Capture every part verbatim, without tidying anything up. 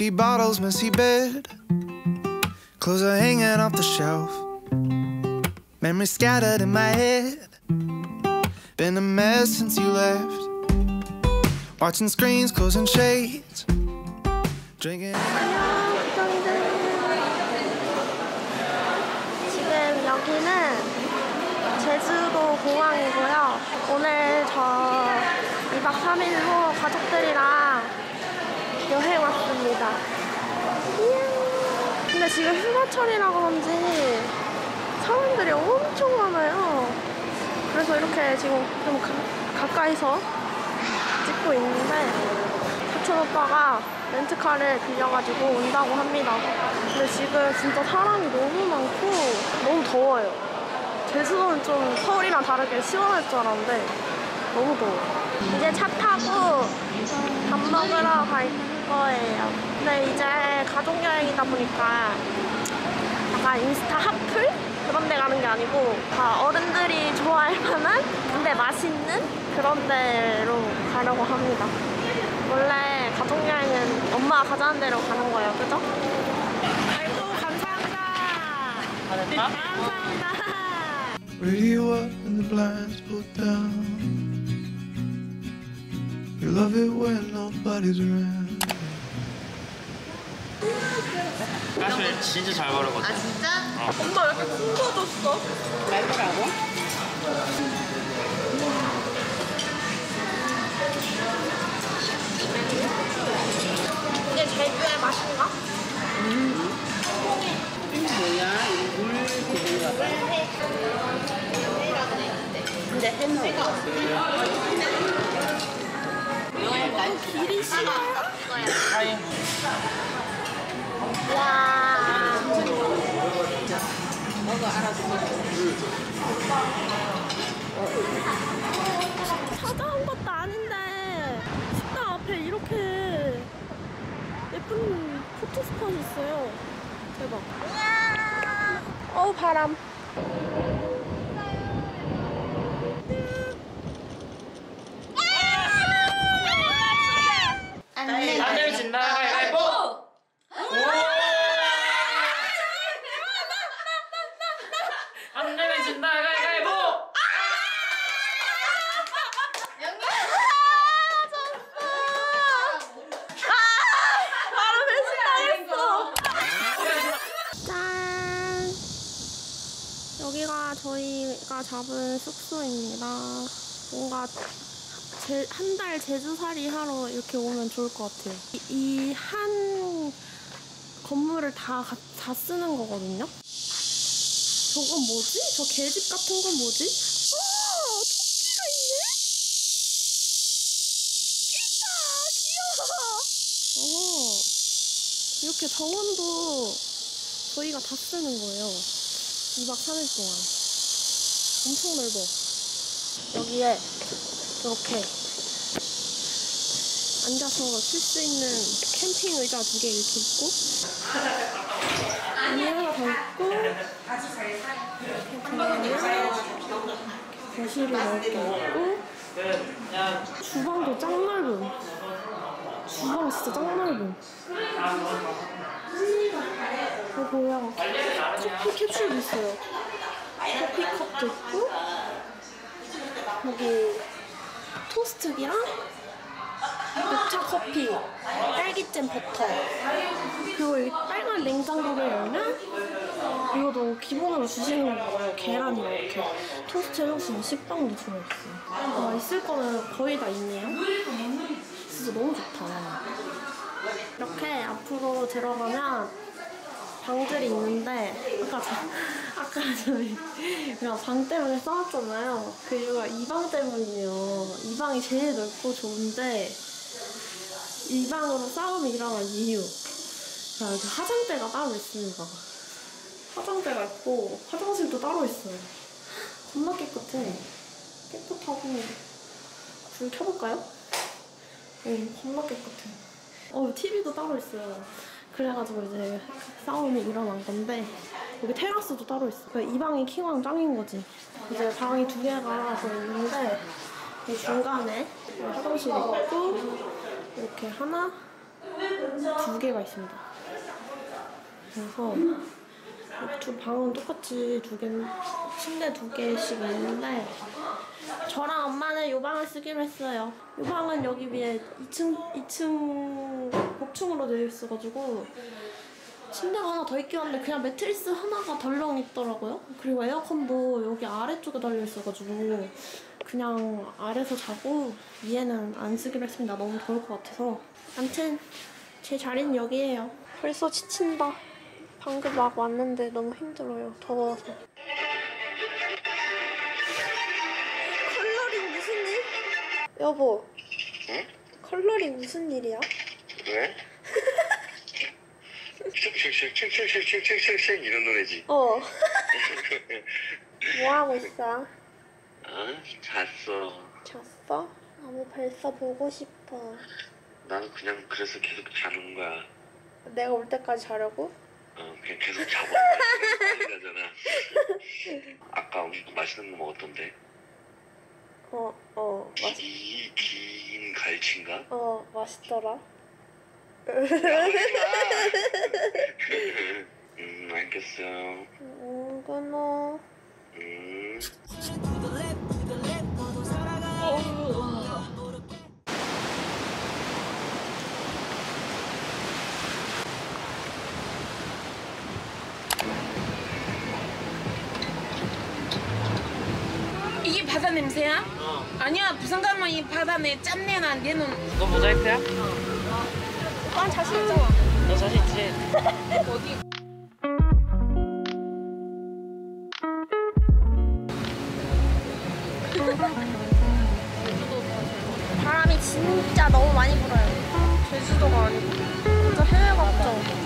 Empty bottles, messy bed. Clothes are hanging off the shelf. Memories scattered in my head. Been a mess since you left. Watching screens, closing shades. Drinking. 지금 여기는 제주도 공항이고요. 오늘 저 이박 삼일로 가족들이랑 여행 왔습니다. 이야. 근데 지금 휴가철이라 그런지 사람들이 엄청 많아요. 그래서 이렇게 지금 좀 가, 가까이서 찍고 있는데 사촌 오빠가 렌트카를 빌려가지고 온다고 합니다. 근데 지금 진짜 사람이 너무 많고 너무 더워요. 제주도는 좀 서울이랑 다르게 시원할 줄 알았는데 너무 더워요. 이제 차 타고 밥 먹으러 갈 거예요. 근데 이제 가족여행이다 보니까 약간 인스타 핫플? 그런 데 가는 게 아니고 다 어른들이 좋아할 만한 근데 맛있는 그런 데로 가려고 합니다. 원래 가족여행은 엄마가 가자는 데로 가는 거예요, 그죠? 아이고, 감사합니다. 감사합니다. Radio up and the blinds pulled down. You love it when nobody's around. 사실 진짜 잘 바르거든. 아 진짜? 어. 엄마 왜 이렇게 큰 거 줬어? 말거라고? 이게 제주의 맛인가? 음. 이거 뭐야? 이거 물 기준인가 봐. 근데 해놓은 거. 길이 싫어요? 하이. 와. 먹어 알아서 먹어. 찾아온 것도 아닌데 식당 앞에 이렇게 예쁜 포토스팟이 있어요. 대박. 어우 바람. 안 안 되면 진다. 가위바위보. 안 되면 진다. 가위바위보. 짠! 여기가 저희가 잡은 숙소입니다. 뭔가 한 달 제주살이 하러 이렇게 오면 좋을 것 같아요. 이 한 건물을 다, 다 쓰는 거거든요? 저건 뭐지? 저 계집 같은 건 뭐지? 아! 토끼가 있네? 끼다! 귀여워! 어, 이렇게 정원도 저희가 다 쓰는 거예요. 이박 삼일 동안. 엄청 넓어. 여기에 이렇게 앉아서 쉴 수 있는 캠핑 의자 두 개 이렇게 있고 문이 하나 더 있고 거실이 이렇게 있고 주방도 짱 넓음. 주방 진짜 짱 넓음. 어 뭐야, 커피 캡슐도 있어요. 커피 컵도 있고 여기 토스트기랑 녹차 커피, 딸기잼 버터, 그리고 여기 빨간 냉장고를 열면 이것도 기본으로 주시는 거예요. 계란이 이렇게 토스트 해줄 수 있는 식빵도 들어있어요. 아, 있을 거는 거의 다 있네요. 진짜 너무 좋다. 이렇게 앞으로 들어가면 방들이 있는데 아까 저, 아까 저희 그냥 방 때문에 싸웠잖아요. 그 이유가 이 방 때문이에요. 이 방이 제일 넓고 좋은데 이 방으로 싸움이 일어난 이유. 자, 여기 화장대가 따로 있습니다. 화장대가 있고 화장실도 따로 있어요. 겁나 깨끗해. 깨끗하고 불 켜볼까요? 응, 겁나 깨끗해. 어, 티비도 따로 있어요. 그래가지고 이제 싸움이 일어난 건데 여기 테라스도 따로 있어. 이 방이 킹왕 짱인 거지. 이제 방이 두 개가 더 있는데 이 중간에 화장실이 있고 이렇게 하나, 두 개가 있습니다. 그래서 두 방은 똑같이 두 개, 침대 두 개씩 있는데 저랑 엄마는 이 방을 쓰기로 했어요. 이 방은 여기 위에 이 층, 이 층 복층으로 되어 있어가지고 침대가 하나 더 있긴 한데 그냥 매트리스 하나가 덜렁 있더라고요. 그리고 에어컨도 여기 아래쪽에 달려 있어가지고 그냥 아래서 자고 위에는 안 쓰기로 했습니다. 너무 더울 것 같아서. 아무튼 제 자리는 여기예요. 벌써 지친다. 방금 막 왔는데 너무 힘들어요. 더워서. 컬러링 무슨 일? 여보. 응? 컬러링 무슨 일이야? 왜? 쉑쉑쉑쉑쉑쉑쉑쉑쉑 이런 노래지. 어. 뭐 하고 있어? 어? 잤어. 잤어? 너무 벌써 보고 싶어. 나는 그냥 그래서 계속 자는 거야. 내가 올 때까지 자려고? 어, 그냥 계속 자고 빨리 가잖아. 아까 맛있는 거 먹었던데. 어, 어, 맛, 기, 긴 갈치인가? 어, 맛있더라. 음, 알겠어. 음, 끊어. 음. 이게 바다 냄새야? 어. 아니야 부산 가면 이 바다내 짠내 나. 얘는 이거 모자이크야? 오빠 자신 있잖아. 너 자신 있지? 어디? 바람이 진짜 너무 많이 불어요. 제주도가 아니고 진짜 해외 같죠?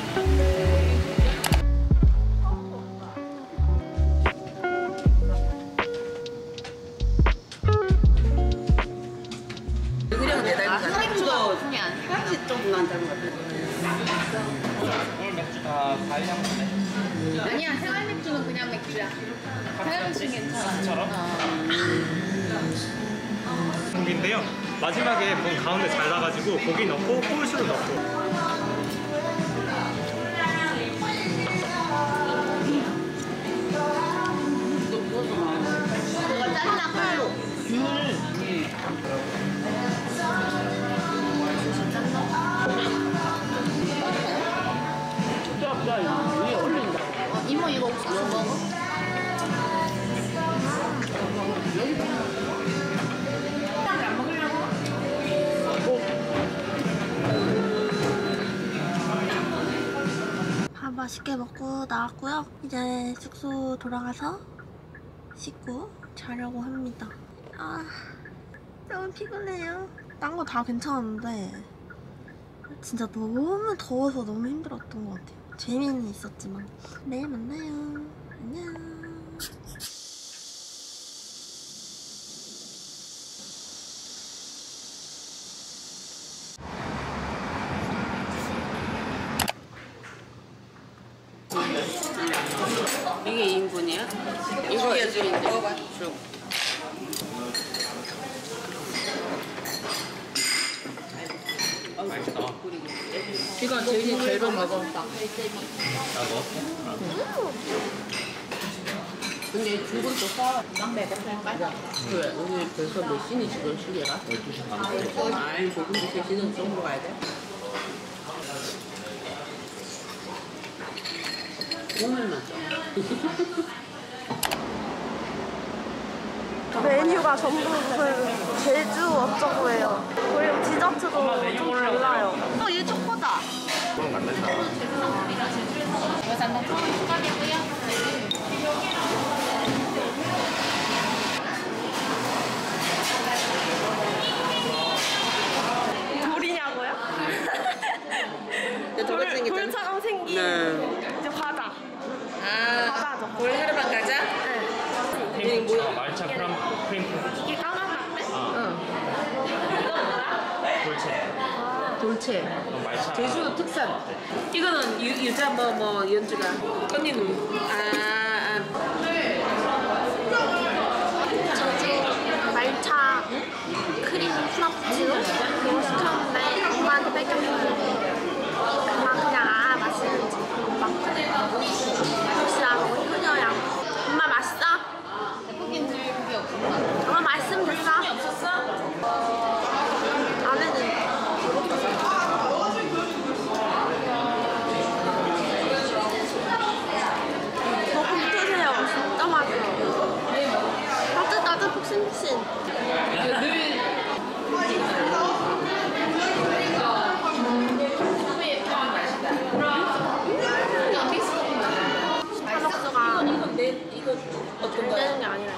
그냥 내 닮은 사람도 사람이 좀 난 닮은 것 같아. 오늘 맥주 다 과일 향수네. 아니야 생활 맥주는 그냥 맥주야. 생활 맥주 괜찮아. 처럼? 고기인데요. 마지막에 본 가운데 잘라가지고 고기 넣고 홀수를 넣고. 뭐가 짠나 칼로. 위에 올린다. 어, 이모 이거 혹시 안 먹어? 안 먹으려고? 밥 맛있게 먹고 나왔고요. 이제 숙소 돌아가서 씻고 자려고 합니다. 아, 너무 피곤해요. 딴 거 다 괜찮았는데 진짜 너무 더워서 너무 힘들었던 것 같아요. 재미는 있었지만. 내일 만나요. 안녕. 이게 이 인분이야? 이거 예술인데. 먹어봐. 쭉. 맛있다. 이건 제일 제일 먹어. 나 넣었어? 근데 중국도 써. 그래, 우리 벌써 몇 시니 지금 시계가? 열두 시 반. 아이고, 근데 세 시는 쪽으로 가야 돼? 오늘만 좀. 메뉴가 전부 무슨 제주 어쩌고예요. 그리고 디저트도 좀 달라요. 어, 얘 초코다. 돌이냐고요? 돌, 돌처럼 생긴 네. 이제 과자. 아, 과자죠. 우리 하루만 가자? 네. 크림 뭐야? 말차 크림 크림 이게 까만 라떼? 응. 이거 뭐야? 돌체. 돌체. 어, 말차. 제주도 특산. 이거는 유, 유자 뭐, 뭐, 연주가. 언니는? 아, 제주 말차 크림 프라푸치노 그거 시켰는데 엄마한테 뺏겼어요. 춘신. 스타벅스가 이건 내 이거 어떤 안 되는 게 아니라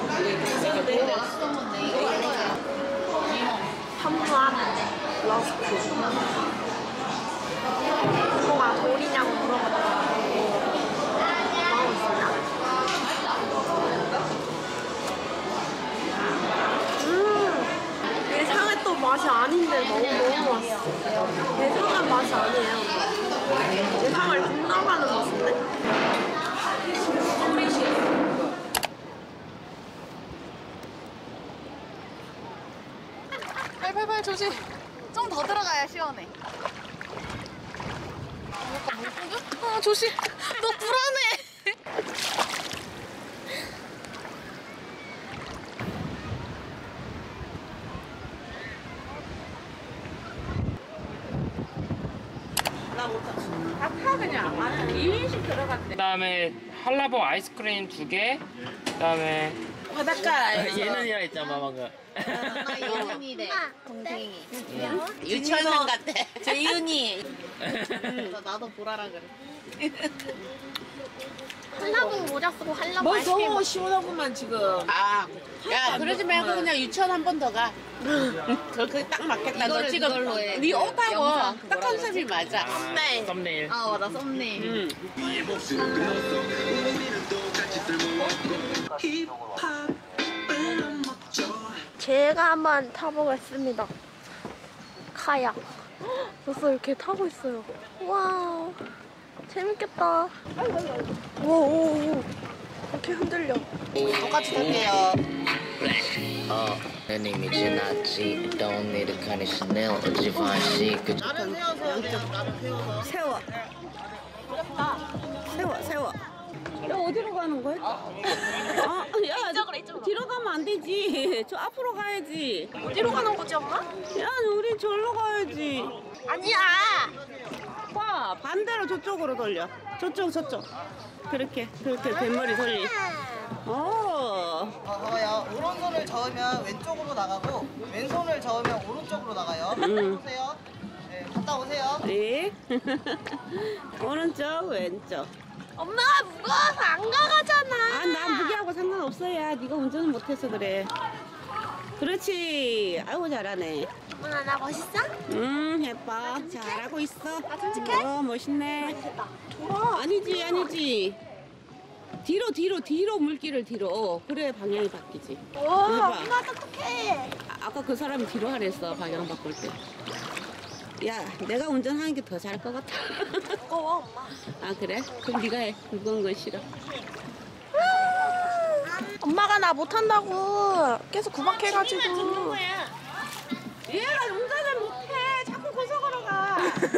현무암 러스크. 이거가 돌이냐고 물어봤더니 나오고 있습니다. 음, 예상했던 맛이 아닌데 너무 너무 맛있어. 예상한 맛이 아니에요. 예상을 빗나가는 맛인데? 팔팔팔 조심. 좀 더 들어가야 시원해. 약간 물고기? 아 조심. 너 불안해. 다 그냥 이 인씩 들어갔대. 그다음에 한라봉 아이스크림 두 개. 그다음에 바닷가 예능이라 했잖아 방금. 아 예은이래. 동생이. 유치원 같아. 재윤이. 나도 보라라 그래. 한라봉 모자 쓰고 한라봉 뭐 아이스크림 너무 시원하구만 지금. 아, 야 그러지 말고 그냥 유치원 한 번 더 가. 그렇게 딱 맞겠다. 너 이거를 지금 그걸로 해. 네 옷하고 영상 딱 그거라고 컨셉이 맞아. 네. 썸네일. 아 맞아 썸네일. 응. 제가 한번 타보겠습니다. 카약. 벌써 이렇게 타고 있어요. 와, 재밌겠다. 오오오, 이렇게 흔들려. 똑같이 탈게요. 어, 내 이미 지났지. Don't need a kind of Chanel or Givenchy. 그 나를 세워서 그냥 나를 세워서. 세워. 세워 세워. 야 어디로 가는 거야? 아, 야 이쪽으로, 이쪽으로. 뒤로 가면 안 되지. 저 앞으로 가야지. 어디로 가는 거지, 엄마? 야 우리 절로 가야지. 아니야. 봐 반대로 저쪽으로 돌려. 저쪽 저쪽. 그렇게 그렇게 뱃머리 돌리. 어. 어, 봐봐요. 오른손을 저으면 왼쪽으로 나가고 왼손을 저으면 오른쪽으로 나가요. 음. 오세요. 네, 갔다 오세요. 네. 오른쪽 왼쪽. 엄마가 무거워서 안 가가잖아. 아, 난 무게하고 상관없어야. 네가 운전을 못해서 그래. 그렇지. 아이고 잘하네. 엄마 나 멋있어? 음, 예뻐. 잘하고 있어. 나 솔직해? 어, 멋있네. 됐다. 돌아. 아니지, 아니지. 뒤로, 뒤로, 뒤로 물기를 뒤로. 그래 방향이 바뀌지. 오, 해봐. 엄마 똑똑해. 아, 아까 그 사람이 뒤로 하랬어 방향 바꿀 때. 야, 내가 운전하는 게 더 잘할 것 같아. 무거워, 엄마. 아 그래? 그럼 네가 해. 무거운 건 싫어. 엄마가 나 못한다고 계속 구박해가지고. 얘가 운전을 못해. 자꾸 고속으로 가.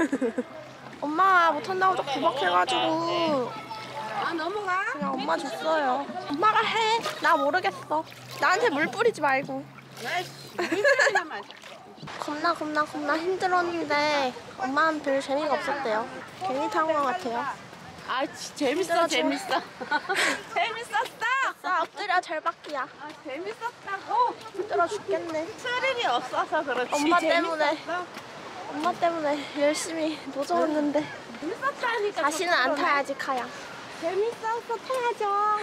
엄마 못한다고 저 구박해가지고 아 넘어가. 그냥 엄마 줬어요. 엄마가 해. 나 모르겠어. 나한테 물 뿌리지 말고. 물이나 마셔. 겁나 겁나 겁나 힘들었는데 엄마는 별 재미가 없었대요. 괜히 탄 것 같아요. 아 지- 재밌어 재밌어. 재밌었어. 자, 엎드려 절박기야. 아 재밌었다고. 힘들어 죽겠네. 스릴이 없어서 그렇지. 엄마 때문에. 재밌었어. 엄마 때문에 열심히 노져왔는데 재밌었다니까. 다시는 안 타야지 카야. 재밌었어 타야죠.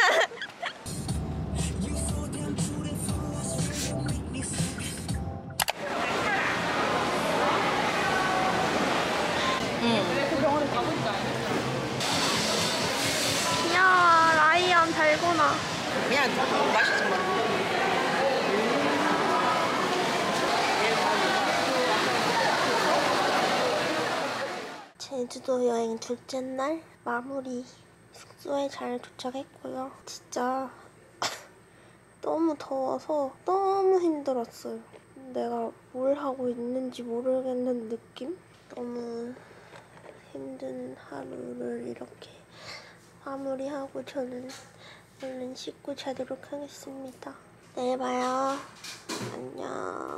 이야, 라이언 달고나. 그냥 맛있지 뭐. 제주도 여행 둘째 날 마무리. 숙소에 잘 도착했고요. 진짜 너무 더워서 너무 힘들었어요. 내가 뭘 하고 있는지 모르겠는 느낌? 너무 힘든 하루를 이렇게 마무리하고 저는 얼른 씻고 자도록 하겠습니다. 내일 봐요. 안녕.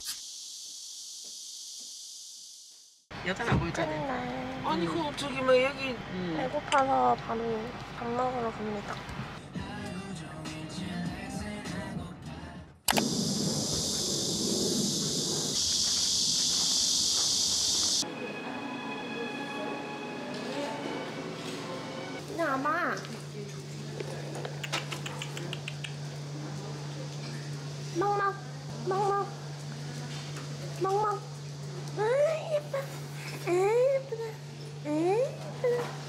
여자는 안 보이잖아. 첫날 아니 그 저기 뭐 여기. 배고파서 바로 밥 먹으러 갑니다. 먹먹 먹먹 먹먹. 아 예뻐. 아 예쁘다. 아 예쁘다. 아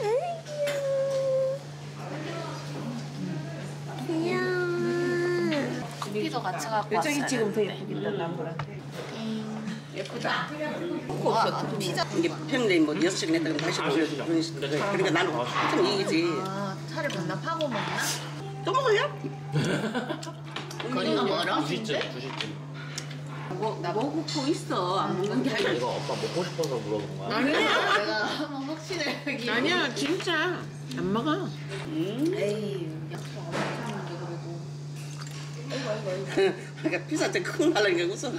귀여워. 귀여워. 커피도 같이 갖고 왔어요. 여정이 지금 더 예쁘긴 해, 나보다. 예쁘다. 코 없어. 피자. 이게 평일에 뭐 여섯 시간 했다가 다시 올려주고 그런 식으로. 그러니까 나는 좀 이기지. 아, 차를 반납하고 먹나? 또 먹어요? 거리가 멀어? 두 시쯤, 두 시쯤. 뭐, 나 먹고 있어. 안 먹는 게 아니라. 이거 오빠 먹고 싶어서 물어본 거야? 아니야. 내가 한번 확신해보기. 아니야, 진짜. 안 먹어. 음. 에이, 약속 안 먹었는데 그래도. 아이고, 아이고, 아이고. 그러니까 피자 진짜 큰 날라니까 웃어.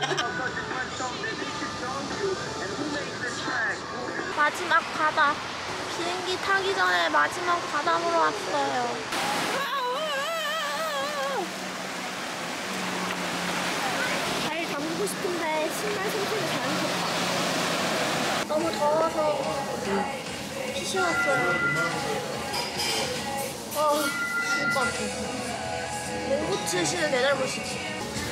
마지막 바다. 비행기 타기 전에 마지막 바다 보러 왔어요. 발 담그고 싶은데 신발 손톱이 잘 젖다. 너무 더워서 피시 왔어요. 아, 죽을 것 같아. 맹구치 씨는 내 잘못이지.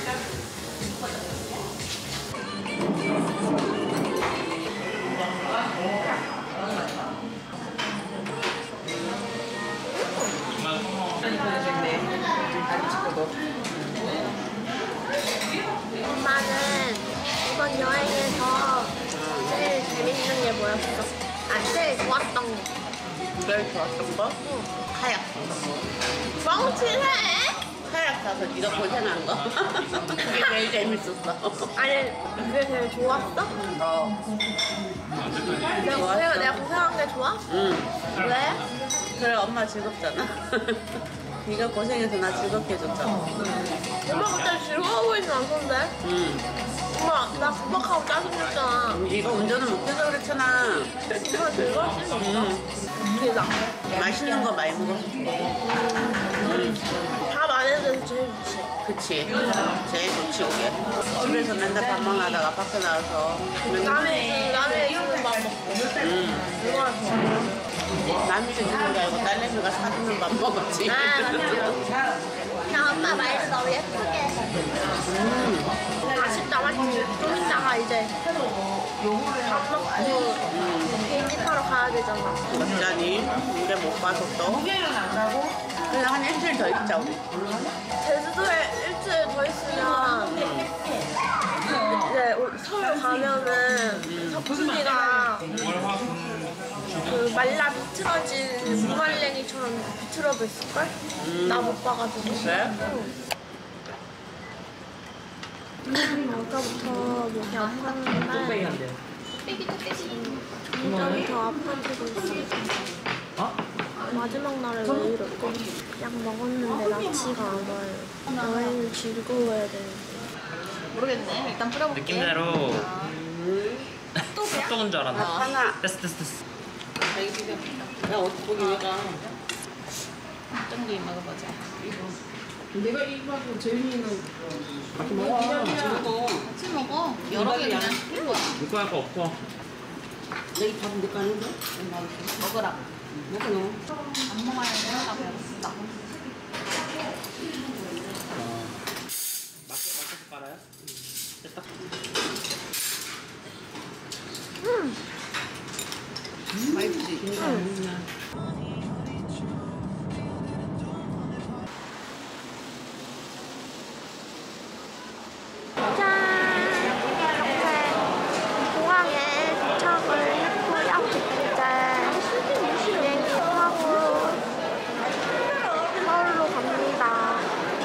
엄마는 이번 여행에서 제일 재밌는 게 뭐였어? 아, 제일 좋았던 게. 제일 좋았던 거? 응. 카약. 뻥치네? 카약 타서 네가 고생한 거. 그게 제일 재밌었어. 아니, 그게 제일 좋았어? 어. 내가 고생, 내가 고생한 게 좋아? 응. 왜? 그래 엄마 즐겁잖아. 네가 고생해서 나 즐겁게 해줬잖아. 엄마 그때 즐거워 보이진 않던데? 응. 엄마, 나 구박하고 짜증냈잖아. 네가 운전을 못해서 그렇잖아. 엄마 즐거웠을 수 없어. 그게 나. 맛있는 거 많이 먹었어. 다 많은 데서 제일 좋지. 그치. 제일 좋지 그게. 집에서 맨날 밥만 하다가 밖에 나와서 남의, 남의 주는 밥 먹고. 응. 얼마나 좋아. 남이 주는 거 알고 딸내미가 사주는 밥 먹었지. 아, 맞지. 그냥 엄마 말도 너무 예쁘게 해서. 음. 아쉽다, 맞지? 좀 이따가 이제 밥 먹고 비행기 타러 가야 되잖아. 어쩌니? 우리 못 봐서 또. 그냥 한 일주일 더 있자 우리. 제주도에 일주일 더 있으면 이제 서울 가면은 석준이가 그 말라 비틀어진 무말랭이처럼 비틀어져 있을걸? 음. 나 못 봐가지고. 그래? 응. 아까부터 목이 아팠는데 점점 더 아파지고 있어. 어? 마지막 날에 왜 이럴까? 약 먹었는데 낫지가 않아요. 여행을 즐거워야 되는데. 모르겠네. 일단 뿌려볼게. 느낌대로 핫도그인 줄 알았나? 하나. 됐어 됐어 됐어. 야 어떻게 거기 왜 가? 쫀디 먹어보자. 내가 이거하고 재민이는 같이 먹어. 먹어. 같이 먹어. 여러 개 그냥 시킨 거야. 이거 할거 없어. 내이 밥은 내 까는데? 먹으라. 먹어 너. 안 먹어야 되나 배웠다. 마켓 마켓 깔아요? 됐다. 음. 맛있지? 응. 짠! 이렇게 공항에 도착을 했고요. 이제 비행기 타고 서울로 갑니다.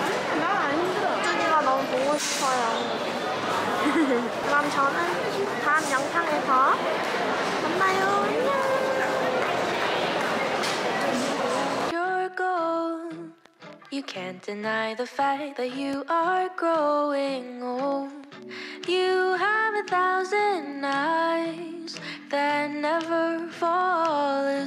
준이가 너무 보고 싶어요. 그럼 저는 다음 영상에서 만나요. 안녕. You're gone. You can't deny the fact that you are growing old. You have a thousand eyes that never fall